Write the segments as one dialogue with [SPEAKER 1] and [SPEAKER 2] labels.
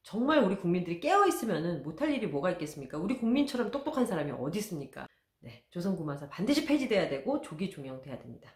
[SPEAKER 1] 정말 우리 국민들이 깨어있으면 못할 일이 뭐가 있겠습니까? 우리 국민처럼 똑똑한 사람이 어디 있습니까? 네, 조선구마사 반드시 폐지돼야 되고 조기 종영돼야 됩니다.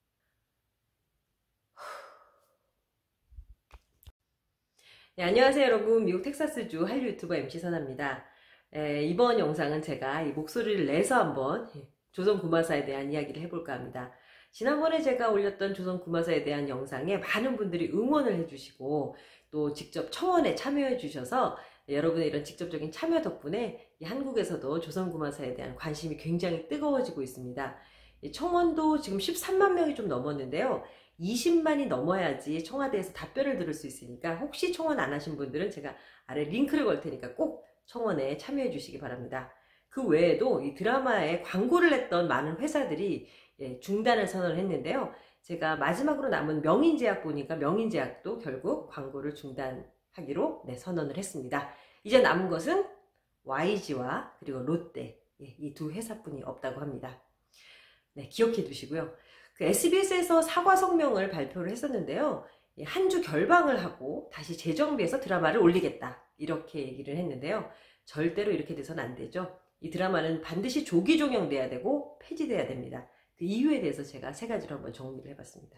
[SPEAKER 1] 네, 안녕하세요 여러분. 미국 텍사스주 한류 유튜버 MC 선아입니다. 이번 영상은 제가 이 목소리를 내서 한번 조선구마사에 대한 이야기를 해볼까 합니다. 지난번에 제가 올렸던 조선구마사에 대한 영상에 많은 분들이 응원을 해주시고 또 직접 청원에 참여해 주셔서 여러분의 이런 직접적인 참여 덕분에 한국에서도 조선구마사에 대한 관심이 굉장히 뜨거워지고 있습니다. 청원도 지금 13만 명이 좀 넘었는데요. 20만이 넘어야지 청와대에서 답변을 들을 수 있으니까 혹시 청원 안 하신 분들은 제가 아래 링크를 걸 테니까 꼭 청원에 참여해 주시기 바랍니다. 그 외에도 이 드라마에 광고를 냈던 많은 회사들이 중단을 선언을 했는데요. 제가 마지막으로 남은 명인제약 보니까 명인제약도 결국 광고를 중단하기로 선언을 했습니다. 이제 남은 것은 YG와 그리고 롯데 이 두 회사뿐이 없다고 합니다. 네, 기억해 두시고요. 그 SBS에서 사과 성명을 발표를 했었는데요. 한 주 결방을 하고 다시 재정비해서 드라마를 올리겠다 이렇게 얘기를 했는데요. 절대로 이렇게 돼서는 안 되죠. 이 드라마는 반드시 조기 종영돼야 되고 폐지돼야 됩니다. 그 이유에 대해서 제가 세 가지로 한번 정리를 해봤습니다.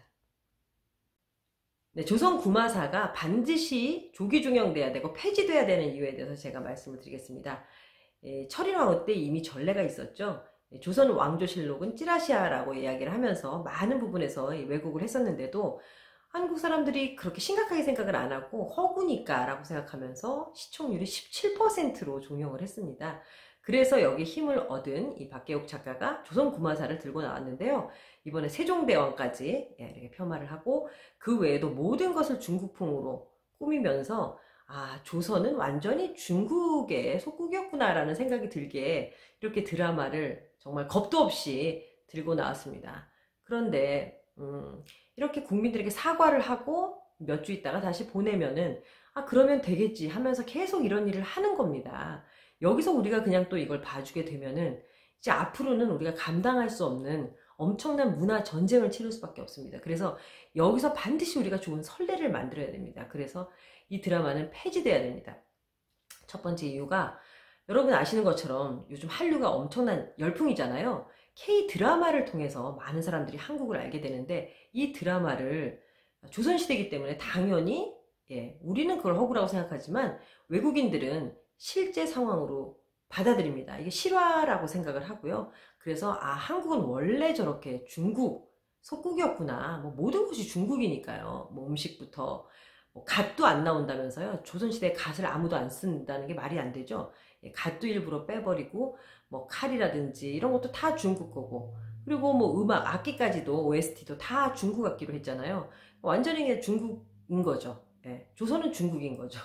[SPEAKER 1] 네, 조선구마사가 반드시 조기 종영돼야 되고 폐지돼야 되는 이유에 대해서 제가 말씀을 드리겠습니다. 철인왕후 때 이미 전례가 있었죠. 조선 왕조실록은 찌라시아라고 이야기를 하면서 많은 부분에서 왜곡을 했었는데도 한국 사람들이 그렇게 심각하게 생각을 안 하고 허구니까 라고 생각하면서 시청률이 17%로 종영을 했습니다. 그래서 여기 힘을 얻은 이 박계옥 작가가 조선구마사를 들고 나왔는데요. 이번에 세종대왕까지 이렇게 폄하를 하고 그 외에도 모든 것을 중국풍으로 꾸미면서 조선은 완전히 중국의 속국이었구나라는 생각이 들게 이렇게 드라마를 정말 겁도 없이 들고 나왔습니다. 그런데 이렇게 국민들에게 사과를 하고 몇 주 있다가 다시 보내면은 그러면 되겠지 하면서 계속 이런 일을 하는 겁니다. 여기서 우리가 그냥 또 이걸 봐주게 되면은 이제 앞으로는 우리가 감당할 수 없는 엄청난 문화 전쟁을 치를 수밖에 없습니다. 그래서 여기서 반드시 우리가 좋은 선례를 만들어야 됩니다. 그래서 이 드라마는 폐지돼야 됩니다. 첫 번째 이유가 여러분 아시는 것처럼 요즘 한류가 엄청난 열풍이잖아요. K-드라마를 통해서 많은 사람들이 한국을 알게 되는데 이 드라마를 조선시대이기 때문에 당연히 우리는 그걸 허구라고 생각하지만 외국인들은 실제 상황으로 받아들입니다. 이게 실화라고 생각을 하고요. 그래서 한국은 원래 저렇게 중국 속국이었구나. 모든 것이 중국이니까요. 음식부터 갓도 안 나온다면서요. 조선시대에 갓을 아무도 안 쓴다는 게 말이 안 되죠. 갓도 일부러 빼버리고 칼이라든지 이런 것도 다 중국 거고 그리고 음악 악기까지도 OST도 다 중국 악기로 했잖아요. 완전히 그냥 중국인 거죠. 조선은 중국인 거죠.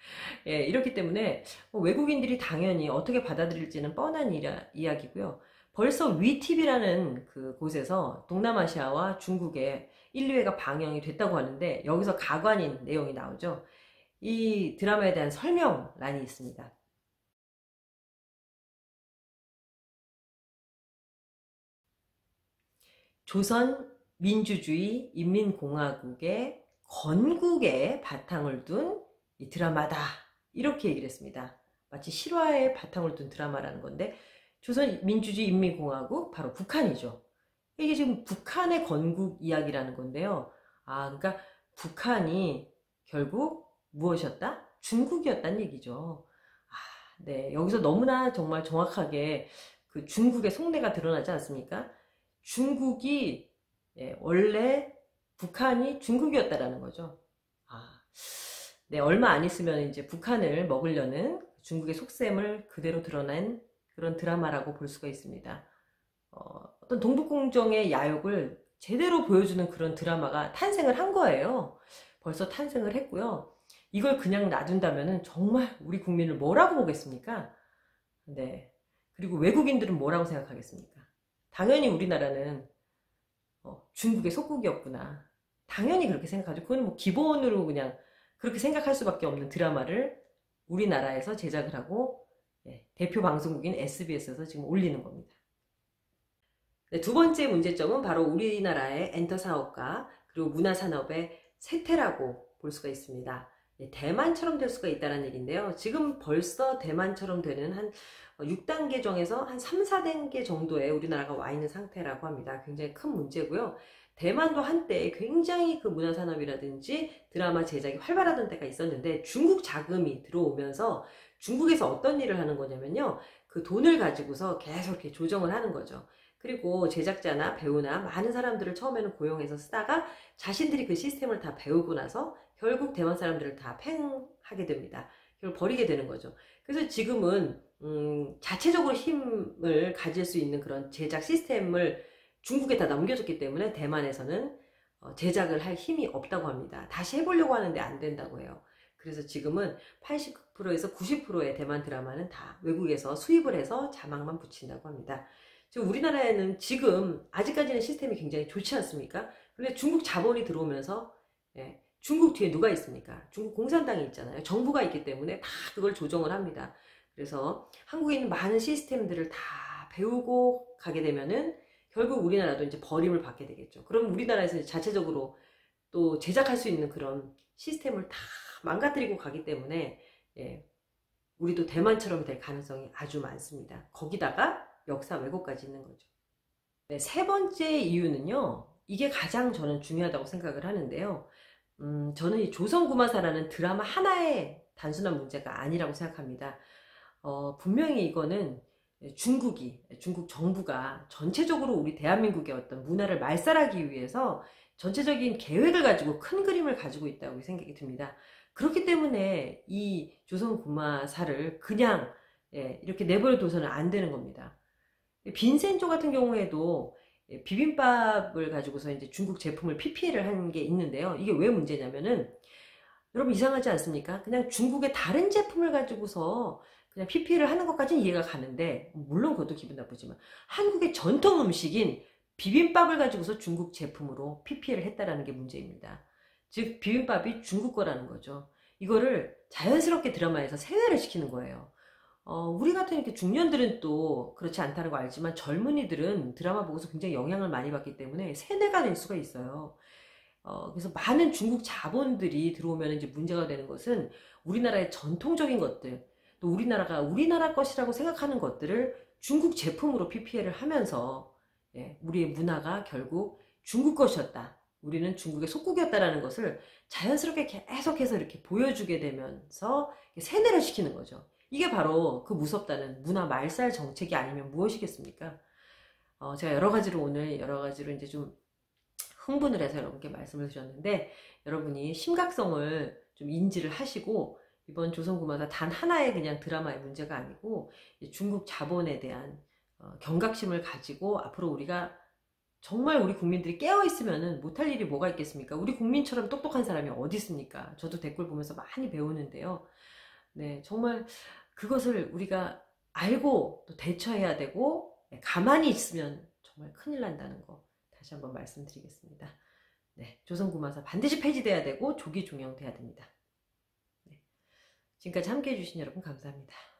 [SPEAKER 1] 이렇기 때문에 외국인들이 당연히 어떻게 받아들일지는 뻔한 이야기고요. 벌써 위TV라는 그 곳에서 동남아시아와 중국의 1, 2회가 방영이 됐다고 하는데 여기서 가관인 내용이 나오죠. 이 드라마에 대한 설명란이 있습니다. 조선 민주주의 인민공화국의 건국에 바탕을 둔 이 드라마다 이렇게 얘기를 했습니다. 마치 실화에 바탕을 둔 드라마라는 건데 조선 민주주의 인민공화국 바로 북한이죠. 이게 지금 북한의 건국 이야기라는 건데요. 그러니까 북한이 결국 무엇이었다? 중국이었다는 얘기죠. 네, 여기서 너무나 정말 정확하게 그 중국의 속내가 드러나지 않습니까? 중국이 원래 북한이 중국이었다라는 거죠. 네, 얼마 안 있으면 이제 북한을 먹으려는 중국의 속셈을 그대로 드러낸 그런 드라마라고 볼 수가 있습니다. 어떤 동북공정의 야욕을 제대로 보여주는 그런 드라마가 탄생을 한 거예요. 벌써 탄생을 했고요. 이걸 그냥 놔둔다면 정말 우리 국민을 뭐라고 보겠습니까? 네. 그리고 외국인들은 뭐라고 생각하겠습니까? 당연히 우리나라는 중국의 속국이었구나. 당연히 그렇게 생각하죠. 그건 기본으로 그냥 그렇게 생각할 수밖에 없는 드라마를 우리나라에서 제작을 하고 대표 방송국인 SBS에서 지금 올리는 겁니다. 네, 두 번째 문제점은 바로 우리나라의 엔터 사업과 그리고 문화 산업의 쇠퇴라고 볼 수가 있습니다. 대만처럼 될 수가 있다는 얘기인데요. 지금 벌써 대만처럼 되는 한 6단계 정에서 한 3, 4단계 정도에 우리나라가 와 있는 상태라고 합니다. 굉장히 큰 문제고요. 대만도 한때 굉장히 그 문화산업이라든지 드라마 제작이 활발하던 때가 있었는데 중국 자금이 들어오면서 중국에서 어떤 일을 하는 거냐면요. 그 돈을 가지고서 계속 이렇게 조정을 하는 거죠. 그리고 제작자나 배우나 많은 사람들을 처음에는 고용해서 쓰다가 자신들이 그 시스템을 다 배우고 나서 결국 대만 사람들을 다 팽하게 됩니다. 결국 버리게 되는 거죠. 그래서 지금은 자체적으로 힘을 가질 수 있는 그런 제작 시스템을 중국에 다 넘겨줬기 때문에 대만에서는 제작을 할 힘이 없다고 합니다. 다시 해보려고 하는데 안 된다고 해요. 그래서 지금은 80%에서 90%의 대만 드라마는 다 외국에서 수입을 해서 자막만 붙인다고 합니다. 지금 우리나라에는 지금 아직까지는 시스템이 굉장히 좋지 않습니까? 근데 중국 자본이 들어오면서 중국 뒤에 누가 있습니까? 중국 공산당이 있잖아요. 정부가 있기 때문에 다 그걸 조정을 합니다. 그래서 한국에 있는 많은 시스템들을 다 배우고 가게 되면은 결국 우리나라도 이제 버림을 받게 되겠죠. 그럼 우리나라에서 자체적으로 또 제작할 수 있는 그런 시스템을 다 망가뜨리고 가기 때문에 우리도 대만처럼 될 가능성이 아주 많습니다. 거기다가 역사 왜곡까지 있는 거죠. 네, 세 번째 이유는요. 이게 가장 저는 중요하다고 생각을 하는데요. 저는 이 조선구마사라는 드라마 하나의 단순한 문제가 아니라고 생각합니다. 분명히 이거는 중국 정부가 전체적으로 우리 대한민국의 어떤 문화를 말살하기 위해서 전체적인 계획을 가지고 큰 그림을 가지고 있다고 생각이 듭니다. 그렇기 때문에 이 조선구마사를 그냥 이렇게 내버려 둬서는 안 되는 겁니다. 빈센조 같은 경우에도 비빔밥을 가지고서 이제 중국 제품을 PPL을 한 게 있는데요. 이게 왜 문제냐면은 여러분 이상하지 않습니까? 그냥 중국의 다른 제품을 가지고서 그냥 PPL을 하는 것까지는 이해가 가는데 물론 그것도 기분 나쁘지만 한국의 전통 음식인 비빔밥을 가지고서 중국 제품으로 PPL을 했다라는 게 문제입니다. 즉 비빔밥이 중국 거라는 거죠. 이거를 자연스럽게 드라마에서 세뇌를 시키는 거예요. 우리 같은 이렇게 중년들은 또 그렇지 않다는 거 알지만 젊은이들은 드라마 보고서 굉장히 영향을 많이 받기 때문에 세뇌가 될 수가 있어요. 그래서 많은 중국 자본들이 들어오면 이제 문제가 되는 것은 우리나라의 전통적인 것들, 또 우리나라가 우리나라 것이라고 생각하는 것들을 중국 제품으로 PPL을 하면서 우리의 문화가 결국 중국 것이었다. 우리는 중국의 속국이었다라는 것을 자연스럽게 계속해서 이렇게 보여주게 되면서 세뇌를 시키는 거죠. 이게 바로 그 무섭다는 문화 말살 정책이 아니면 무엇이겠습니까? 제가 여러 가지로 오늘 여러 가지로 이제 좀 흥분을 해서 여러분께 말씀을 드렸는데 여러분이 심각성을 좀 인지를 하시고 이번 조선구마사 단 하나의 그냥 드라마의 문제가 아니고 중국 자본에 대한 경각심을 가지고 앞으로 우리가 정말 우리 국민들이 깨어있으면 못할 일이 뭐가 있겠습니까? 우리 국민처럼 똑똑한 사람이 어디 있습니까? 저도 댓글 보면서 많이 배우는데요. 네, 정말 그것을 우리가 알고 또 대처해야 되고 가만히 있으면 정말 큰일 난다는 거 다시 한번 말씀드리겠습니다. 네, 조선구마사 반드시 폐지돼야 되고 조기 종영돼야 됩니다. 네, 지금까지 함께해 주신 여러분 감사합니다.